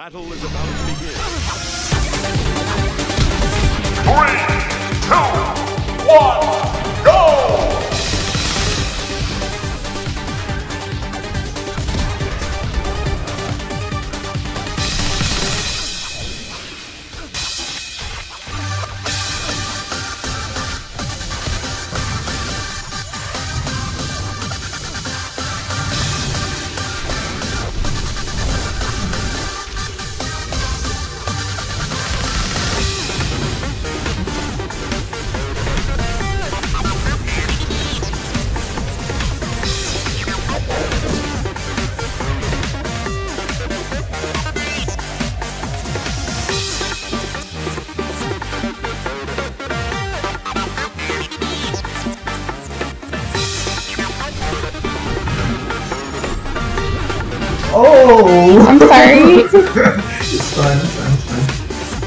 battle is about to begin. 3, 2, 1, go! Oh! I'm sorry. It's fine, it's fine, it's fine.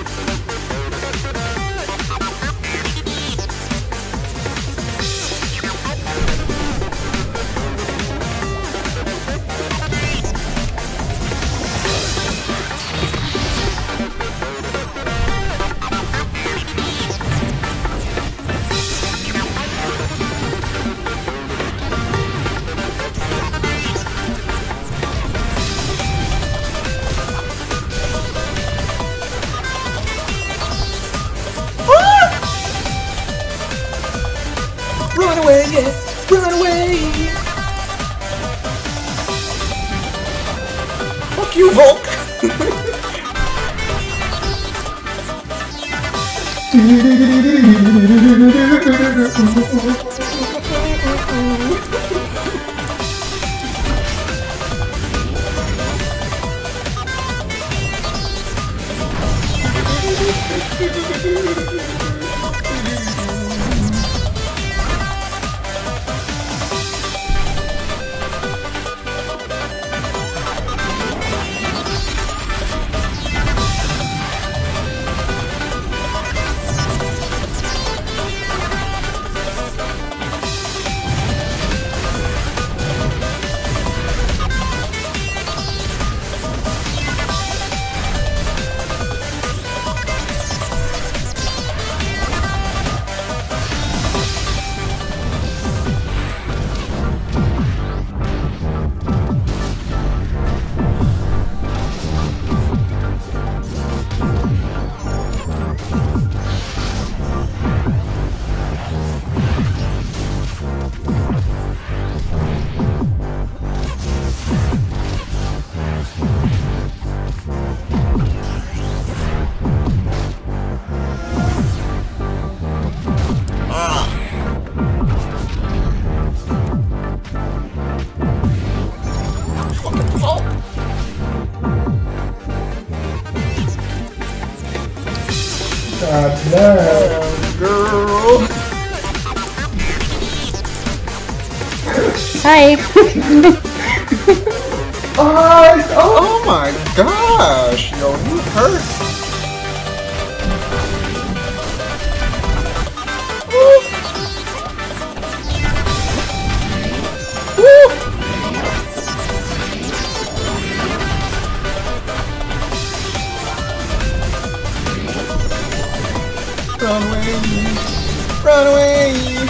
Run away, yeah! Run away! Fuck you, Volk! God damn. Girl! Hi. Oh my gosh! Yo, you hurt! Woo. Woo. Run away! Run away!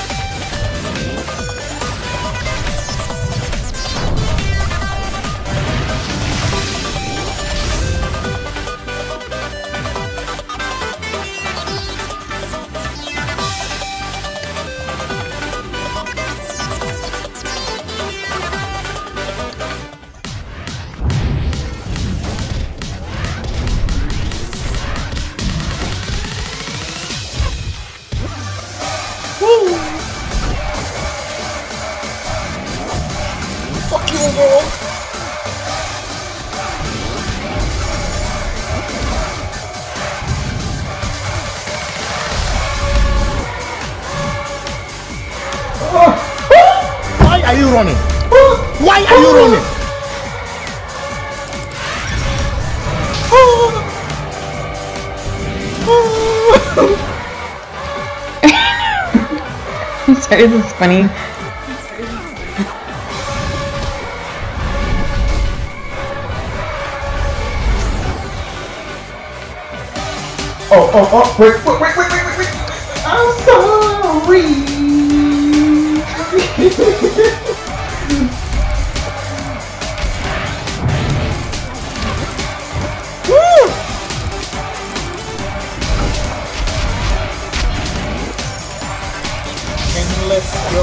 Woo! Fuck you, girl! Why are you running? Why are you running? I'm sorry, this is funny. Wait. I'm sorry. Woo! And let's go.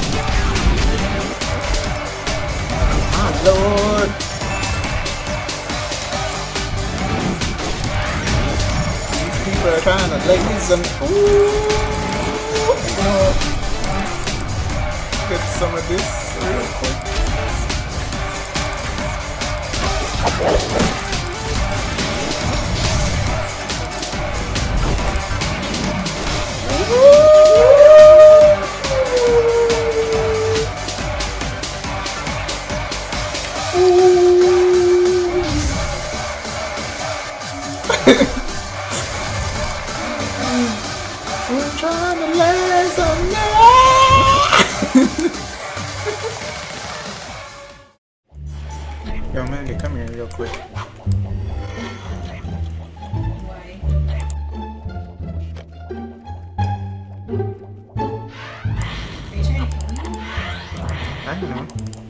My lord. These people are trying to laze and get some of this real quick. We're trying to lay some Yo, Mandy, come here real quick. I know.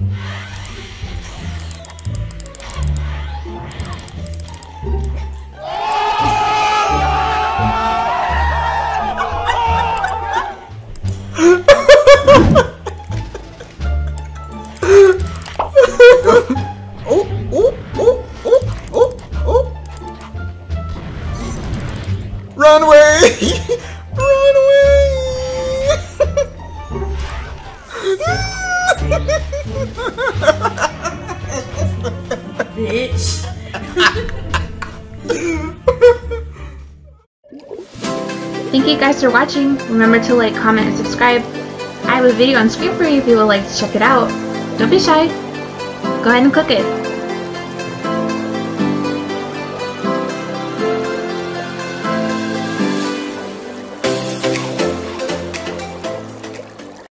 Run away! Run away! Bitch. Thank you guys for watching. Remember to like, comment, and subscribe. I have a video on screen for you if you would like to check it out. Don't be shy. Go ahead and click it.